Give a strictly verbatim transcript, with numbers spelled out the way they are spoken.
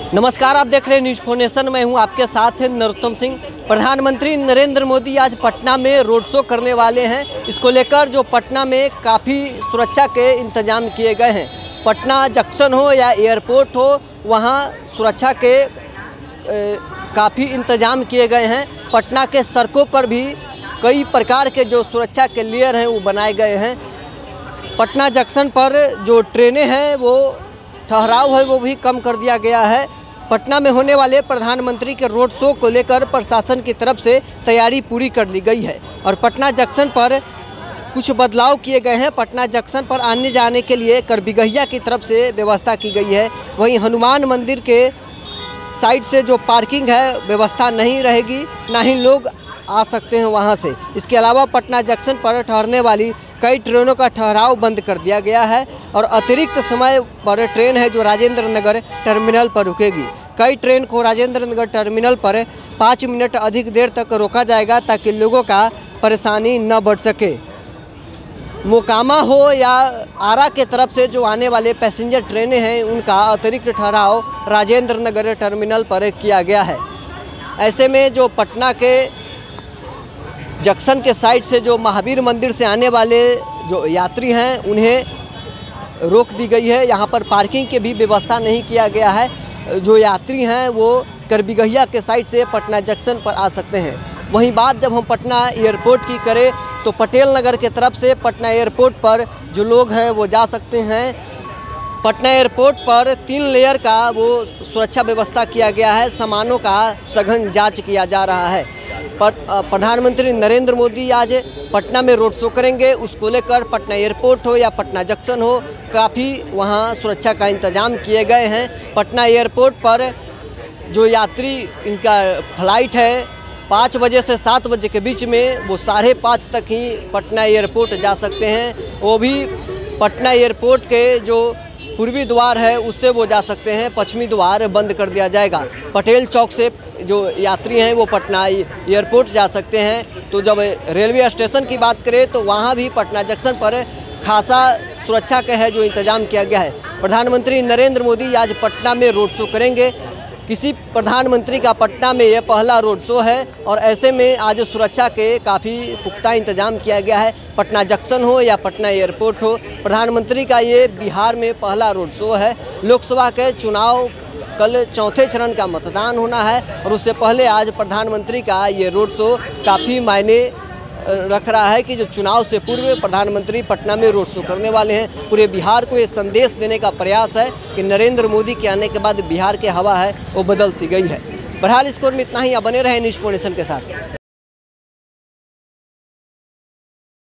नमस्कार, आप देख रहे हैं न्यूज़ फोर नेशन। मैं हूं आपके साथ है नरोत्तम सिंह। प्रधानमंत्री नरेंद्र मोदी आज पटना में रोड शो करने वाले हैं। इसको लेकर जो पटना में काफ़ी सुरक्षा के इंतजाम किए गए हैं। पटना जंक्शन हो या एयरपोर्ट हो, वहां सुरक्षा के काफ़ी इंतजाम किए गए हैं। पटना के सड़कों पर भी कई प्रकार के जो सुरक्षा के लेयर हैं वो बनाए गए हैं। पटना जंक्शन पर जो ट्रेनें हैं वो ठहराव है वो भी कम कर दिया गया है। पटना में होने वाले प्रधानमंत्री के रोड शो को लेकर प्रशासन की तरफ से तैयारी पूरी कर ली गई है और पटना जंक्शन पर कुछ बदलाव किए गए हैं। पटना जंक्शन पर आने जाने के लिए करबिगहिया की तरफ से व्यवस्था की गई है। वहीं हनुमान मंदिर के साइड से जो पार्किंग है व्यवस्था नहीं रहेगी, ना ही लोग आ सकते हैं वहां से। इसके अलावा पटना जंक्शन पर ठहरने वाली कई ट्रेनों का ठहराव बंद कर दिया गया है और अतिरिक्त समय पर ट्रेन है जो राजेंद्र नगर टर्मिनल पर रुकेगी। कई ट्रेन को राजेंद्र नगर टर्मिनल पर पाँच मिनट अधिक देर तक रोका जाएगा ताकि लोगों का परेशानी न बढ़ सके। मोकामा हो या आरा के तरफ से जो आने वाले पैसेंजर ट्रेनें हैं उनका अतिरिक्त ठहराव राजेंद्र नगर टर्मिनल पर किया गया है। ऐसे में जो पटना के जंक्शन के साइड से जो महावीर मंदिर से आने वाले जो यात्री हैं उन्हें रोक दी गई है। यहाँ पर पार्किंग की भी व्यवस्था नहीं किया गया है। जो यात्री हैं वो करबिगहिया के साइड से पटना जंक्शन पर आ सकते हैं। वहीं बात जब हम पटना एयरपोर्ट की करें तो पटेल नगर के तरफ से पटना एयरपोर्ट पर जो लोग हैं वो जा सकते हैं। पटना एयरपोर्ट पर तीन लेयर का वो सुरक्षा व्यवस्था किया गया है। सामानों का सघन जांच किया जा रहा है। प्रधानमंत्री नरेंद्र मोदी आज पटना में रोड शो करेंगे। उसको लेकर पटना एयरपोर्ट हो या पटना जंक्शन हो, काफ़ी वहां सुरक्षा का इंतजाम किए गए हैं। पटना एयरपोर्ट पर जो यात्री इनका फ्लाइट है पाँच बजे से सात बजे के बीच में, वो साढ़े पाँच तक ही पटना एयरपोर्ट जा सकते हैं। वो भी पटना एयरपोर्ट के जो पूर्वी द्वार है उससे वो जा सकते हैं। पश्चिमी द्वार बंद कर दिया जाएगा। पटेल चौक से जो यात्री हैं वो पटना एयरपोर्ट जा सकते हैं। तो जब रेलवे स्टेशन की बात करें तो वहाँ भी पटना जंक्शन पर खासा सुरक्षा का है जो इंतजाम किया गया है। प्रधानमंत्री नरेंद्र मोदी आज पटना में रोड शो करेंगे। किसी प्रधानमंत्री का पटना में यह पहला रोड शो है और ऐसे में आज सुरक्षा के काफ़ी पुख्ता इंतजाम किया गया है। पटना जंक्शन हो या पटना एयरपोर्ट हो, प्रधानमंत्री का ये बिहार में पहला रोड शो है। लोकसभा के चुनाव कल चौथे चरण का मतदान होना है और उससे पहले आज प्रधानमंत्री का ये रोड शो काफ़ी मायने रख रहा है कि जो चुनाव से पूर्व प्रधानमंत्री पटना में रोड शो करने वाले हैं। पूरे बिहार को ये संदेश देने का प्रयास है कि नरेंद्र मोदी के आने के बाद बिहार की हवा है वो बदल सी गई है। बहरहाल इस कोर में इतना ही। आप बने रहे न्यूज़ फोर नेशन के साथ।